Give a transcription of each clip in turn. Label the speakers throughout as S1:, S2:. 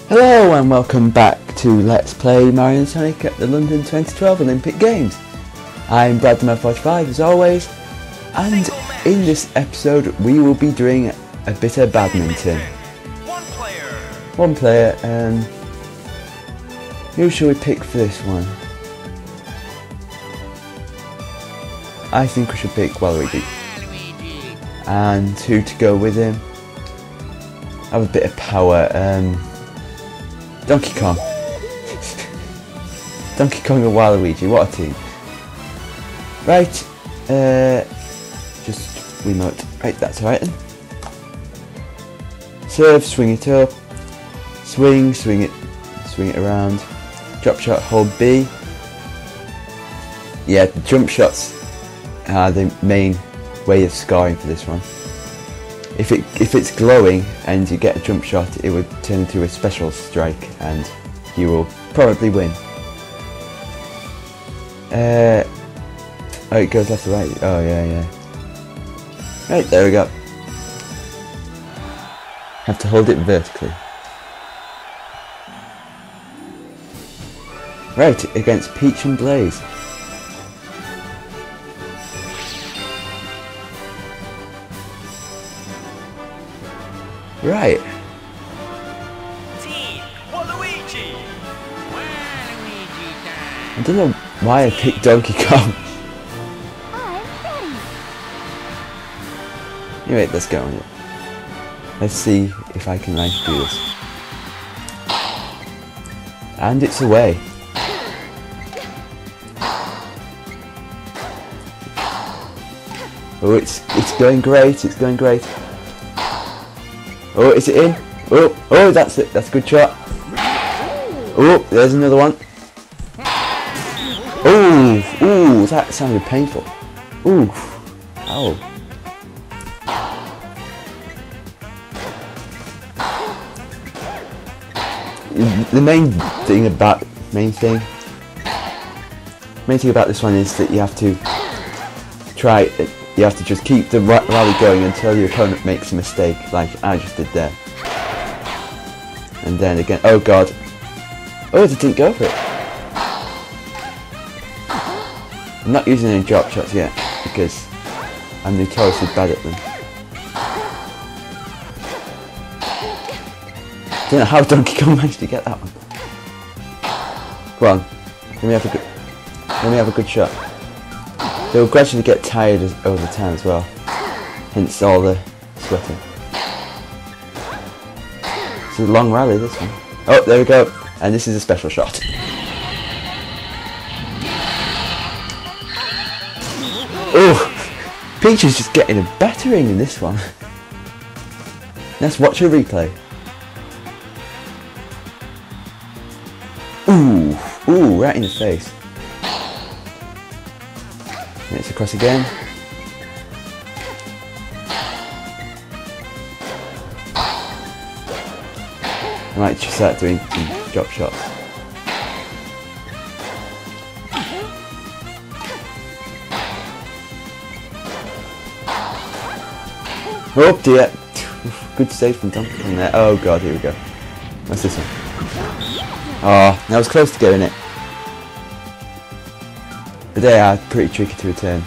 S1: Hello and welcome back to Let's Play Mario and Sonic at the London 2012 Olympic Games. I'm Brad45 as always, and in this episode we will be doing a bit of badminton. One player, who shall we pick for this one? I think we should pick Waluigi. And who to go with him? Have a bit of power, Donkey Kong. Donkey Kong and Waluigi, what a team. Right, just remote. Right, that's right then. Serve, swing it up. Swing it around. Drop shot, hold B. Yeah, the jump shots are the main way of scoring for this one. If it's glowing and you get a jump shot, it would turn into a special strike and you will probably win. Oh, it goes left to right. Oh yeah. Right, there we go. Have to hold it vertically. Right, against Peach and Blaze. Right.
S2: Team Waluigi.
S1: I don't know why I picked Donkey Kong. Anyway, let's get on it. Let's see if I can do this. And it's away. Oh, it's going great. It's going great. Oh, is it in? Oh, that's it. That's a good shot. Oh, there's another one. Oh, that sounded painful. Ooh, ow. The main thing about this one is that you have to just keep the rally going until your opponent makes a mistake, like I just did there. And then again, oh god. Oh, they didn't go for it. I'm not using any drop shots yet, because I'm notoriously bad at them. I don't know how Donkey Kong managed to get that one. Come on, let me have a good shot. They will gradually get tired over time as well, hence all the sweating. It's a long rally, this one. Oh, there we go, and this is a special shot. Oh, Peach is just getting a battering in this one. Let's watch a replay. Ooh, right in the face. It's across again. I might just start doing some drop shots. Oh dear. Good save from Donkey Kong there. Oh god, here we go. What's this one? Oh, that was close to getting it. But they are pretty tricky to return.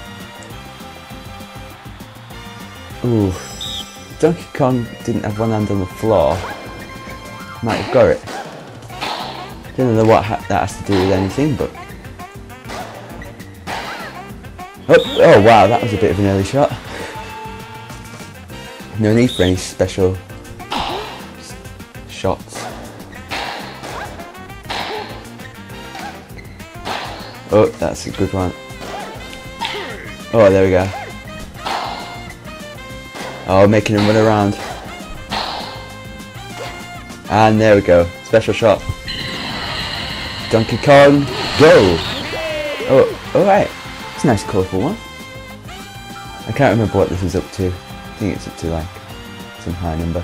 S1: Ooh. Donkey Kong didn't have one hand on the floor. Might have got it. Don't know what that has to do with anything, but... Oh wow, that was a bit of an early shot. No need for any special shots. Oh, that's a good one. Oh, there we go. Oh, making him run around. And there we go. Special shot. Donkey Kong, go! Oh, alright. It's a nice colourful one. I can't remember what this is up to. I think it's up to like some high number.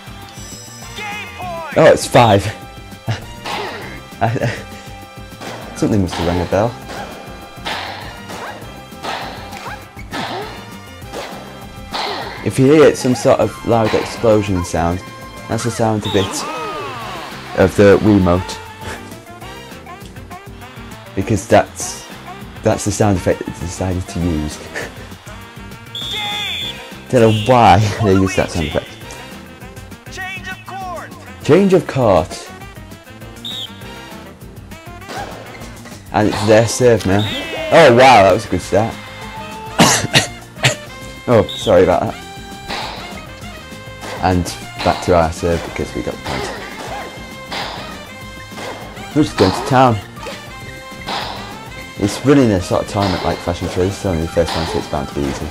S1: Oh, it's 5. Something must have rang a bell. If you hear some sort of loud explosion sound, that's a sound of it of the Wiimote. Because that's the sound effect that they decided to use. Don't know why they used that sound effect. Change of court. And it's their serve now. Oh wow, that was a good start. Oh, sorry about that. And back to our serve because we got the point. We're just going to town. It's running a sort of time at like Fashion Show. This is only the first one, so it's bound to be easy.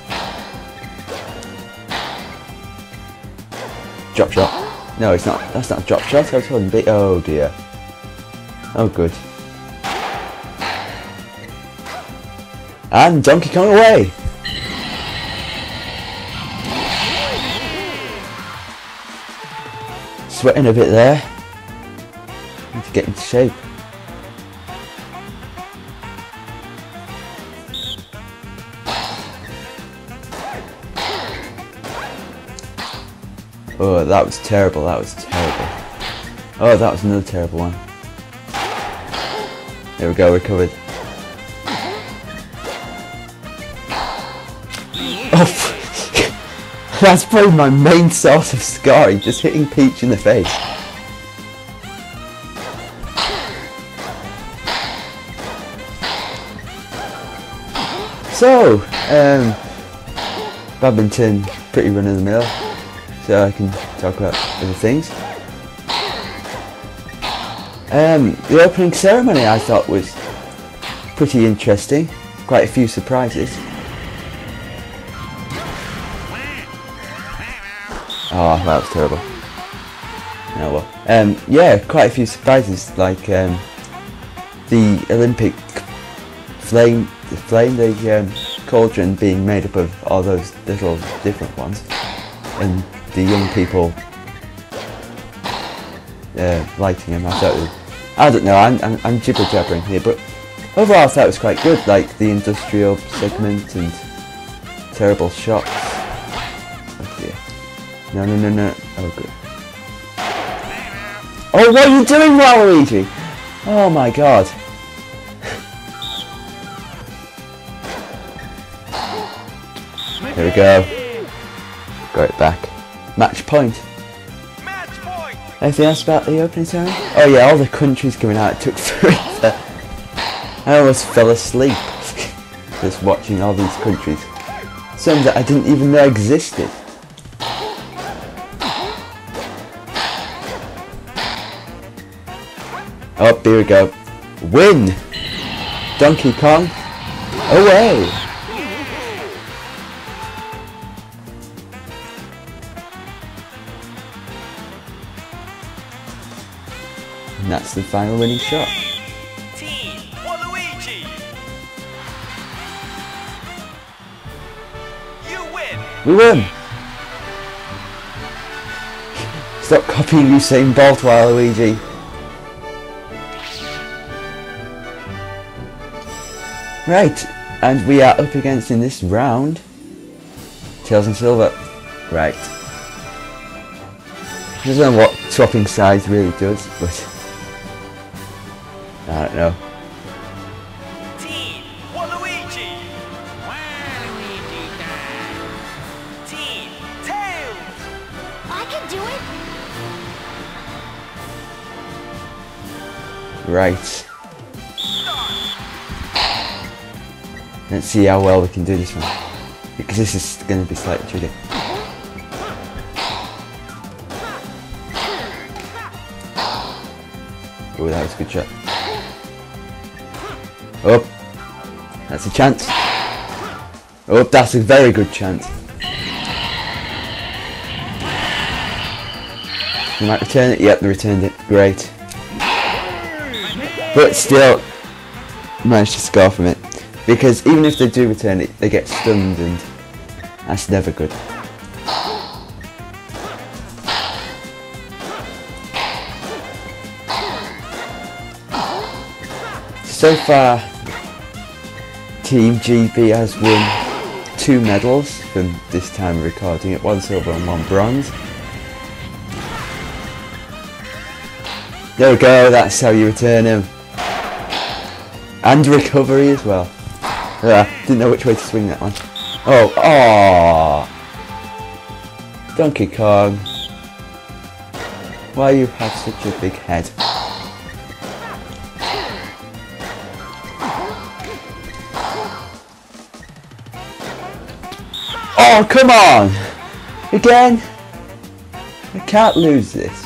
S1: Drop shot. No, it's not. That's not a drop shot. I was holding big. Oh dear. Oh good. And Donkey Kong away. Sweating a bit there. Need to get into shape. Oh, that was terrible, that was terrible. Oh, that was another terrible one. There we go, recovered. Oh, that's probably my main source of scarring, just hitting Peach in the face. So, badminton, pretty run of the mill. So I can talk about other things. The opening ceremony I thought was pretty interesting. Quite a few surprises. Oh, that was terrible. Oh well. Yeah, quite a few surprises, like the Olympic flame, the cauldron being made up of all those little different ones, and the young people lighting them. I don't know, I'm jibber jabbering here, but overall I thought it was quite good, like the industrial segment and terrible shots. Oh dear. No. Oh good. Oh, what are you doing, Waluigi? Oh my god. There we go. Got it back. Match point. Anything else about the opening ceremony? Oh yeah, all the countries coming out. It took forever. I almost fell asleep just watching all these countries. Some that I didn't even know existed. Oh, here we go. Win! Donkey Kong away! And that's the final winning shot.
S2: Team Waluigi. You win.
S1: We win! Stop copying Usain Bolt, Waluigi. Right, and we are up against in this round Tails and Silver. Right. I don't know what swapping sides really does, but I don't know.
S2: Team Waluigi. Waluigi time. Team Tails.
S3: I can do it.
S1: Right. Let's see how well we can do this one, because this is going to be slightly tricky. Oh, that was a good shot. Oh, that's a chance. Oh, that's a very good chance. You might return it. Yep, they returned it. Great. But still, managed to score from it. Because even if they do return it, they get stunned, and that's never good. So far, Team GB has won 2 medals from this time of recording it, 1 silver and 1 bronze. There we go, that's how you return him. And recovery as well. Didn't know which way to swing that one. Oh, Donkey Kong. Why you have such a big head? Oh, come on! Again? I can't lose this.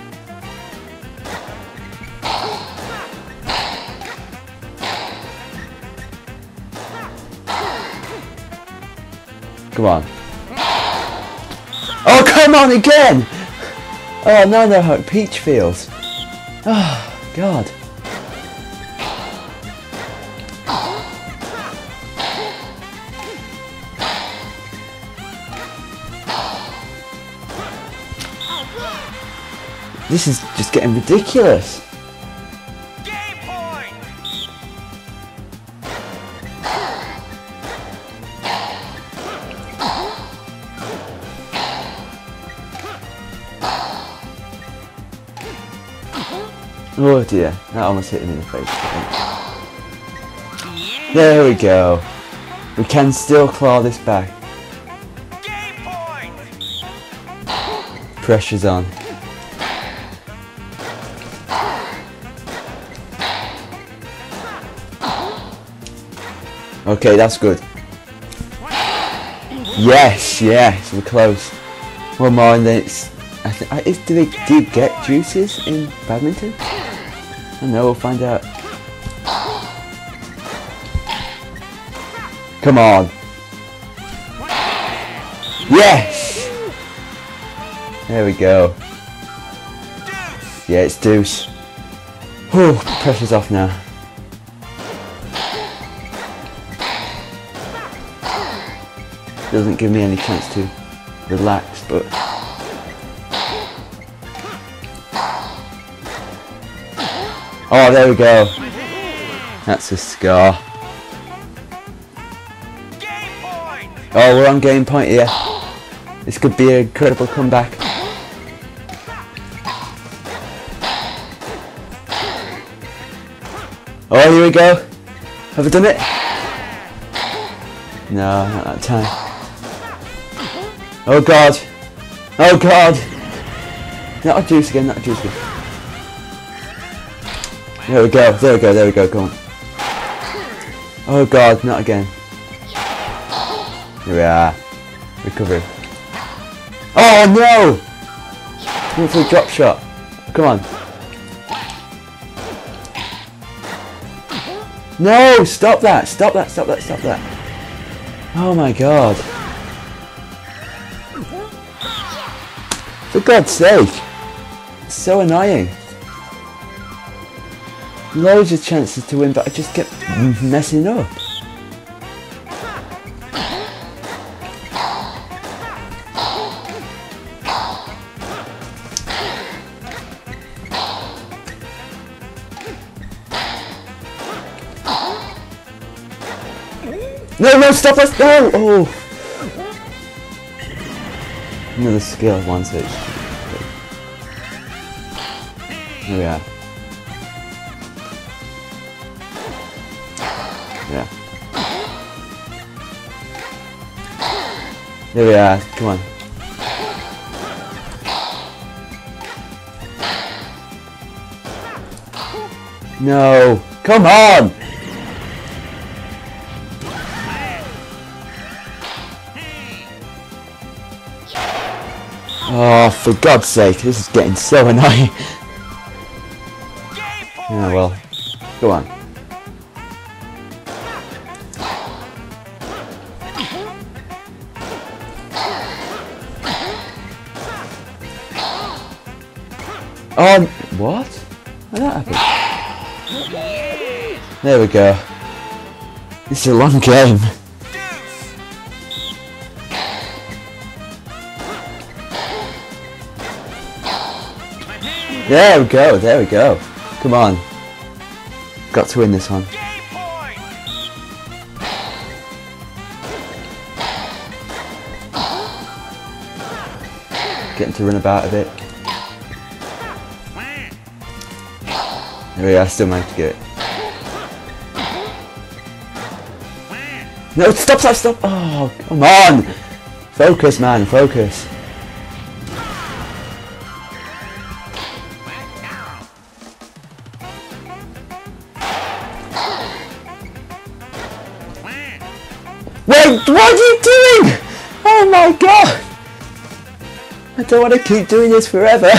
S1: Come on. Oh, come on again! Oh, now I know how Peach feels. Oh, God. This is just getting ridiculous.
S2: Game point.
S1: Oh dear, that almost hit him in the face. There we go. We can still claw this back.
S2: Game point.
S1: Pressure's on. Okay, that's good. Yes, yes, we're close. One more and then it's... do you get juices in badminton? I don't know, we'll find out. Come on. Yes! There we go. Yeah, it's deuce. Whew, pressure's off now. Doesn't give me any chance to relax, but oh, there we go. That's a score. Oh, we're on game point here. This could be an incredible comeback. Oh, here we go. Have I done it? No, not that time. Oh God! Oh God! Not a juice again, not a juice again. There we go, there we go, there we go, come on. Oh God, not again. Here we are. Recovery. Oh no! Went for a drop shot. Come on. No! Stop that! Stop that! Stop that! Stop that! Oh my God. For God's sake. It's so annoying. Loads of chances to win, but I just kept messing up. No, no, stop us! No! Oh! Another skill, one switch. Here we are. Yeah. There we are, come on. No! Come on! Oh, for God's sake, this is getting so annoying. Yeah, well, go on. Oh, what? How did that happen? There we go. This is a long game. There we go, there we go. Come on. Got to win this one. Getting to run about a bit. There we are, still managed to get it. No, stop, stop, stop! Oh, come on! Focus, man, focus. Wait, what are you doing? Oh my god! I don't want to keep doing this forever.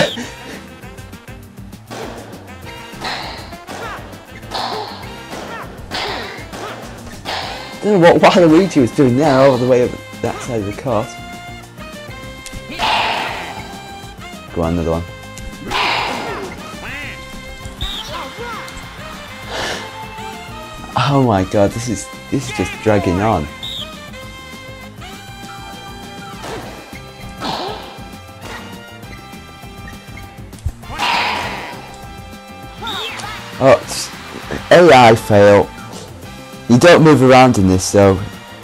S1: I don't know what Waluigi was doing there, all the way up that side of the court. Go on, another one. Oh my god, this is just dragging on. Oh, it's AI fail. You don't move around in this, so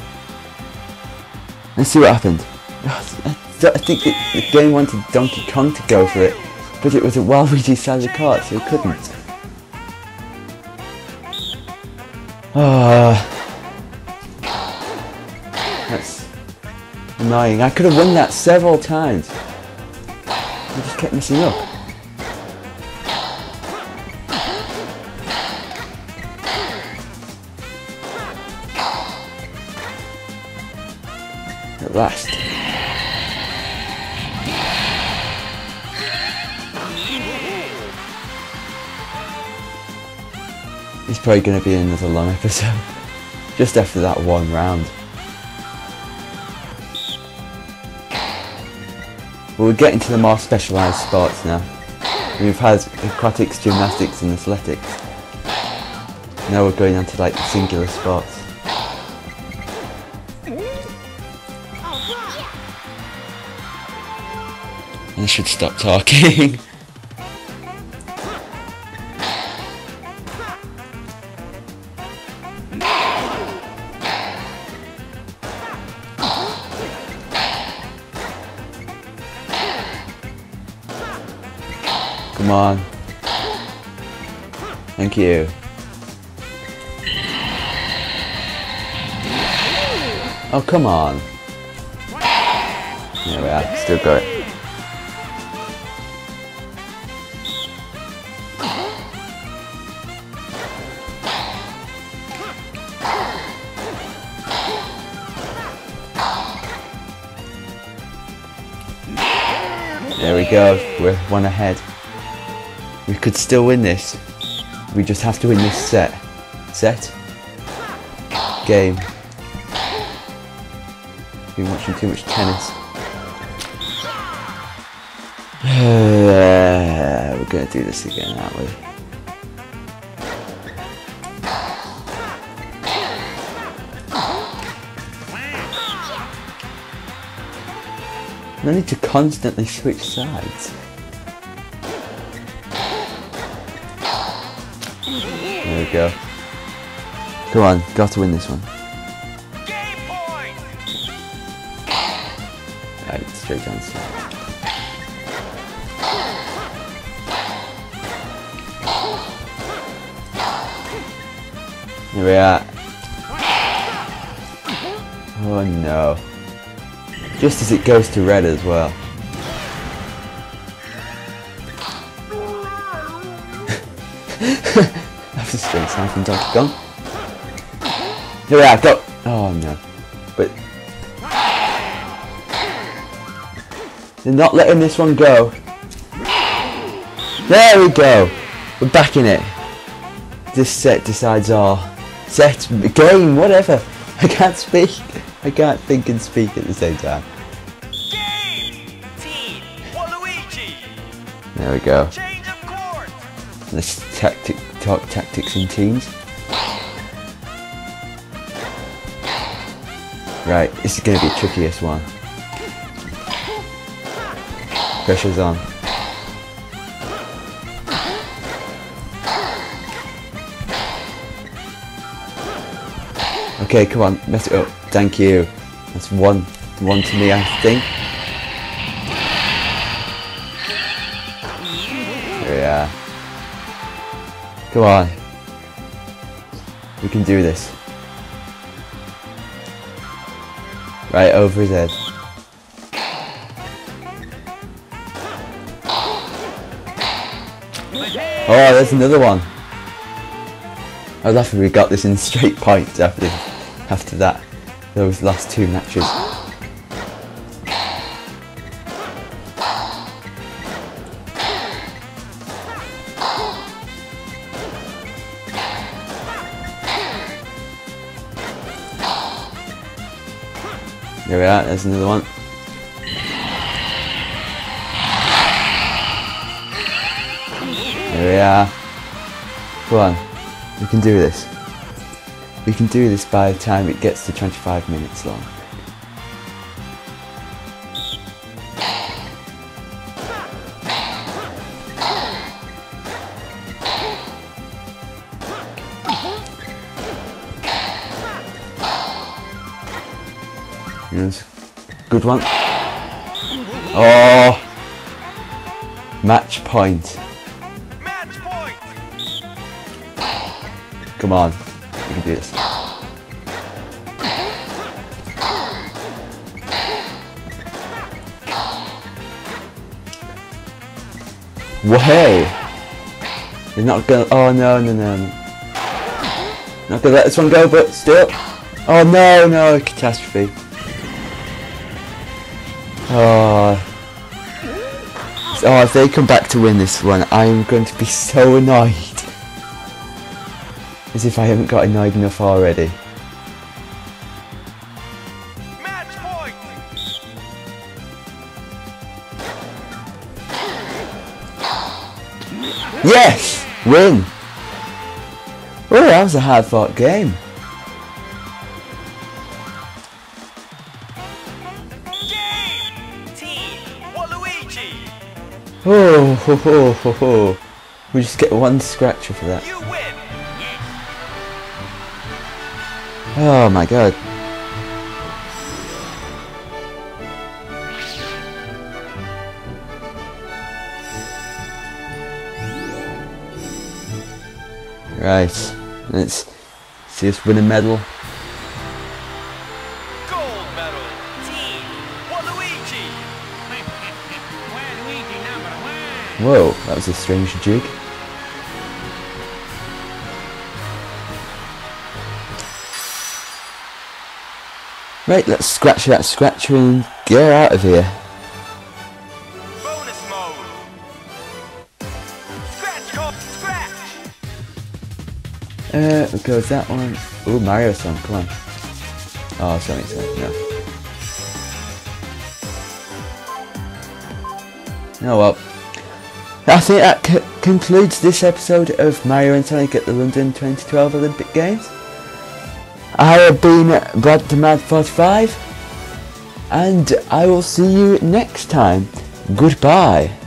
S1: let's see what happened. I think the game wanted Donkey Kong to go for it, but it was a Waluigi side of the court, so it couldn't. That's annoying. I could have won that several times. I just kept messing up. At last. It's probably going to be another long episode, just after that one round. Well, we're getting to the more specialised sports now. We've had aquatics, gymnastics and athletics. Now we're going on to like the singular sports. I should stop talking. Come on. Thank you. Oh, come on. There we are, still got it. There we go, we're one ahead. We could still win this. We just have to win this set. Set? Game. Been watching too much tennis. We're gonna do this again, aren't we? I need to constantly switch sides. There we go. Come on, got to win this one.
S2: Game point.
S1: Right, straight down the side. Here we are. Oh no. Just as it goes to red as well. That's a strange sound from Donkey Kong. Here we are, go! Oh no. But they're not letting this one go. There we go! We're back in it. This set decides all. Set, game, whatever. I can't speak. I can't think and speak at the same time.
S2: Game. Team Waluigi.
S1: There we go.
S2: Change of court.
S1: Let's talk tactics and teams. Right, this is going to be the trickiest one. Pressure's on. Okay, come on, mess it up. Thank you. That's one to me, I think. There we are. Come on. We can do this. Right over his head. Oh, there's another one. I was laughing we got this in straight points after that. Those last two matches. There we are, there's another one. There we are. Go on, we can do this. We can do this by the time it gets to 25 minutes long. Yes. Good one. Oh! Match point.
S2: Match point.
S1: Come on, we can do this. Way! He's not gonna. Oh no, no, no, no. Not gonna let this one go, but still. Oh no, no, catastrophe. Oh. Oh, if they come back to win this one, I'm going to be so annoyed. As if I haven't got annoyed enough already.
S2: Match point.
S1: Yes! Win! Oh, that was a hard fought game.
S2: Game. Team Waluigi.
S1: Oh, ho, ho, ho, ho. We just get one scratcher for that.
S2: You win.
S1: Oh my god. Right, let's see us win a medal.
S2: Gold medal. Team Waluigi.
S1: Whoa, that was a strange jig. Right, let's scratch that scratcher and get out of here.
S2: Bonus mode. Scratch code. Scratch.
S1: What goes that one? Oh, Mario song, come on. Oh, Sonic song, no. Oh well. I think that concludes this episode of Mario and Sonic at the London 2012 Olympic Games. I have been Brad the Mad 45, and I will see you next time. Goodbye.